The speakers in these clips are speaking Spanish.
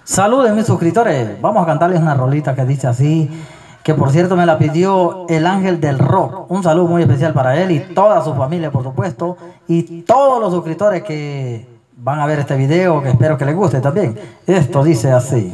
Saluden mis suscriptores, vamos a cantarles una rolita que dice así, que por cierto me la pidió el Ángel del Rock. Un saludo muy especial para él y toda su familia, por supuesto, y todos los suscriptores que van a ver este video, que espero que les guste también. Esto dice así.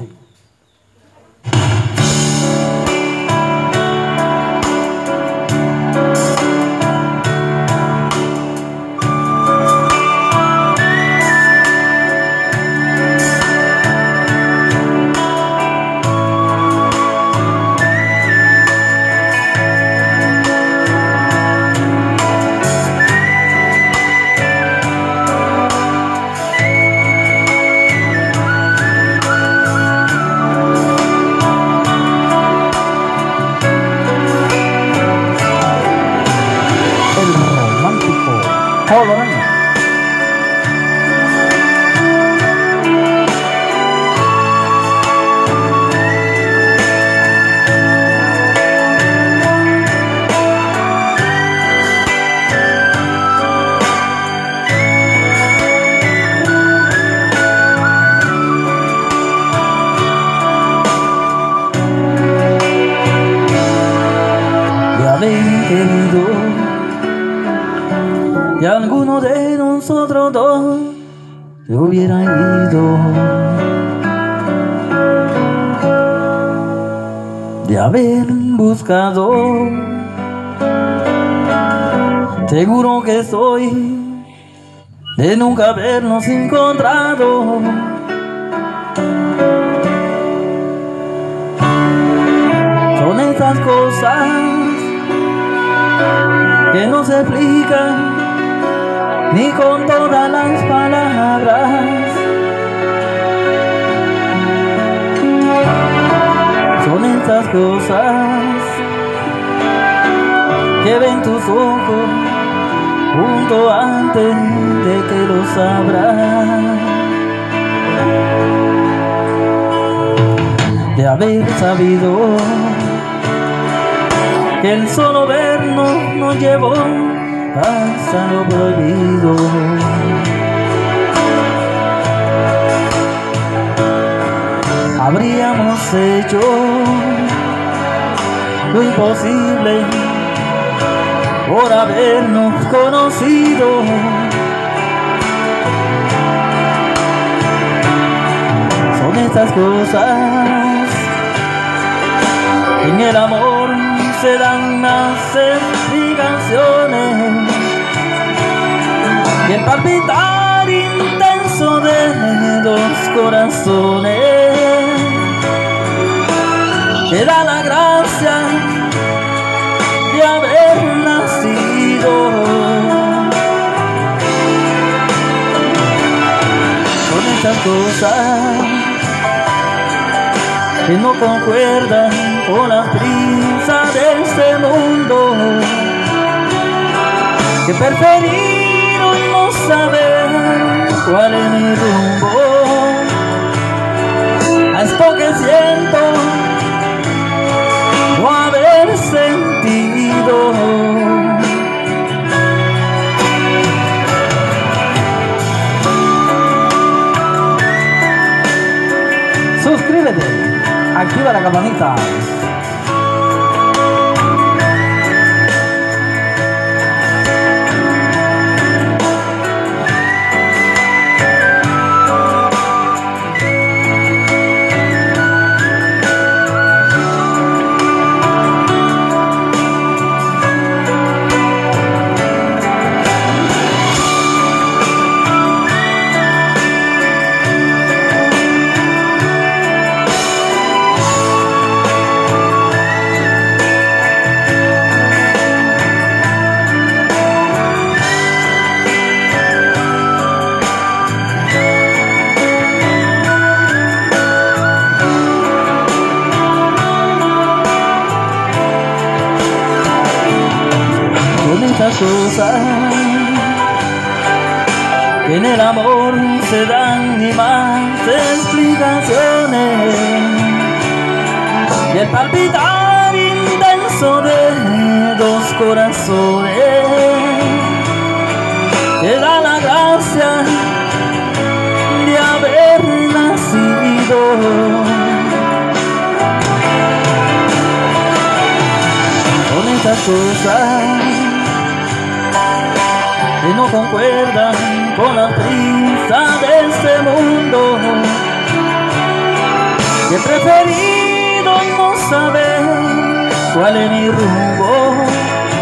Querido, y alguno de nosotros dos se hubiera ido, de haber buscado, seguro que soy de nunca habernos encontrado. Son estas cosas que no se explican ni con todas las palabras. Son estas cosas que ven tus ojos junto antes de que lo sabrás. De haber sabido que el solo vernos nos llevó hasta lo prohibido. Habríamos hecho lo imposible por habernos conocido. Son estas cosas en el amor se dan las explicaciones, y el palpitar intenso de dos corazones te da la gracia de haber nacido. Son estas cosas que no concuerdan con la prisa de este mundo, que preferieron no saber cuál es mi rumbo, a esto que siento no haber sentido. Suscríbete, activa la campanita. Cosas que en el amor se dan ni más explicaciones, y el palpitar intenso de dos corazones te da la gracia de haber nacido. Con estas cosas que no concuerdan con la prisa de este mundo, que he preferido no saber cuál es mi rumbo.